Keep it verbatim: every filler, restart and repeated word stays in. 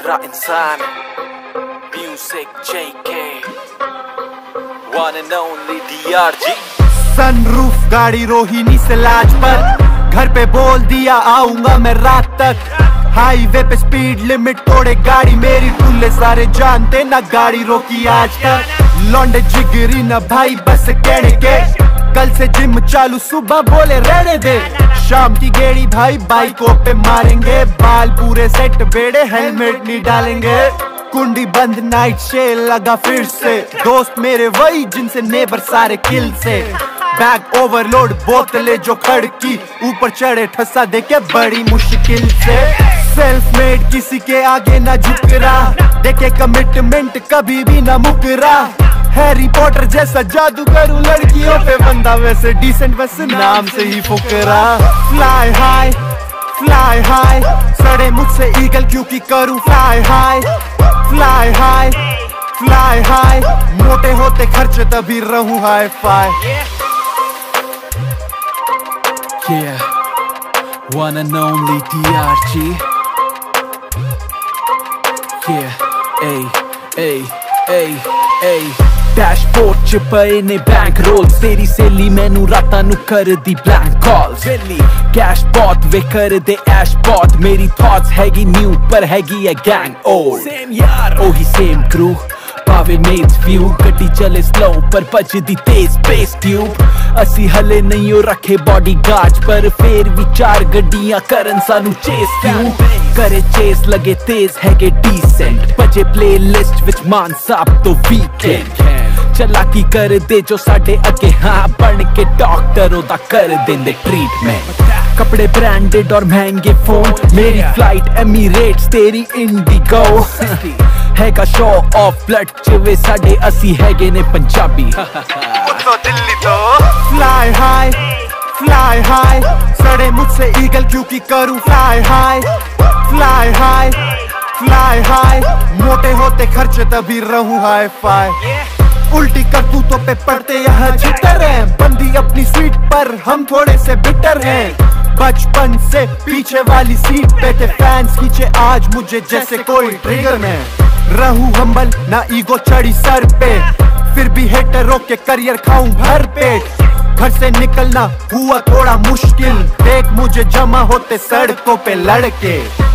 दूसरा इंसान music JK one and only DRG. Sunroof गाड़ी रोहिणी से लाजपत, घर पे बोल दिया आऊंगा मैं रात तक। हाईवे पे स्पीड लिमिट तोड़े गाड़ी मेरी, टुल्ले सारे जानते ना गाड़ी रोकी आज तक। लौंडे जिगरी ना भाई बस कहने के, कल से जिम चालू सुबह बोले रहने दे। शाम की गेड़ी भाई बाइकों पे मारेंगे, बाल पूरे सेट बेड़े हेलमेट नहीं डालेंगे। कुंडी बंद नाइट शेल लगा फिर से, दोस्त मेरे वही जिनसे नेबर सारे किल से। बैग ओवरलोड बोतलें जो खड़की, ऊपर चढ़े ठसा देके बड़ी मुश्किल से। सेल्फ मेड किसी के आगे ना झुक रहा, देखे कमिटमेंट कभी भी ना मुकरा। हैरी पॉटर जैसा जादू करूं लड़कियों पे, बंदा वैसे डिसेंट बस नाम से ही फुकरा। फ्लाई हाई फ्लाई हाई, सड़े मुझसे ईगल क्योंकि करूं fly high. Fly high fly high, मोटे होते खर्चे तभी रहूं hi fi. Yeah, one and only D R G. Yeah, ay, ay, ay, ay. Dashboard च पए ने बैंक रोल, तेरी सेली मैनू रातां नू कर दी ब्लैंक कॉल्स। कैश बॉट वे कर दे ऐश बॉट, मेरी थॉट्स हैगी न्यू पर हैगी है गैंग ओल्ड। सेम यार ओही सेम क्रू, भावे मेज व्यू, गड्डी चले स्लो पर भजदी तेज बेस ट्यूब। असी हले नहीं हो रखे बॉडी गार्ड, पर फेर भी चार गड्डियां करन सानू चेस क्यों करे। चेस लगे तेज हैगे डिसेंट, बजे प्ले लिस्ट विच मान साहब तो वीकेंड। चलाकी कर दे जो साडे अगे, हाँ बन के डॉक्टर ओदा कर देंदे ट्रीटमेंट। कपड़े ब्रांडेड और महंगे फोन, मेरी फ्लाइट एमिरेट्स तेरी इंडिगो। हैगा शो ऑफ ब्लड चिवे साडे, असी हैगे ने पंजाबी। तो दिल्ली तो फ्लाई हाई फ्लाई हाई, सड़े मुझसे ईगल क्योंकि करूं fly high. Fly high fly high, मोटे होते खर्चे तभी रहूं हाई फाई। उल्टी करतूतों पे पड़ते यहाँ छितर हैं, बंदी अपनी सीट पर हम थोड़े से बिटर हैं। बचपन से पीछे वाली सीट पे थे फैंस खींचे आज मुझे जैसे कोई ट्रिगर में। रहूं हम्बल ना ईगो चढ़ी सर पे, फिर भी हेटरों के करियर खाऊं भर पेट। घर से निकलना हुआ थोड़ा मुश्किल, देख मुझे जमा होते सड़कों पे लड़के।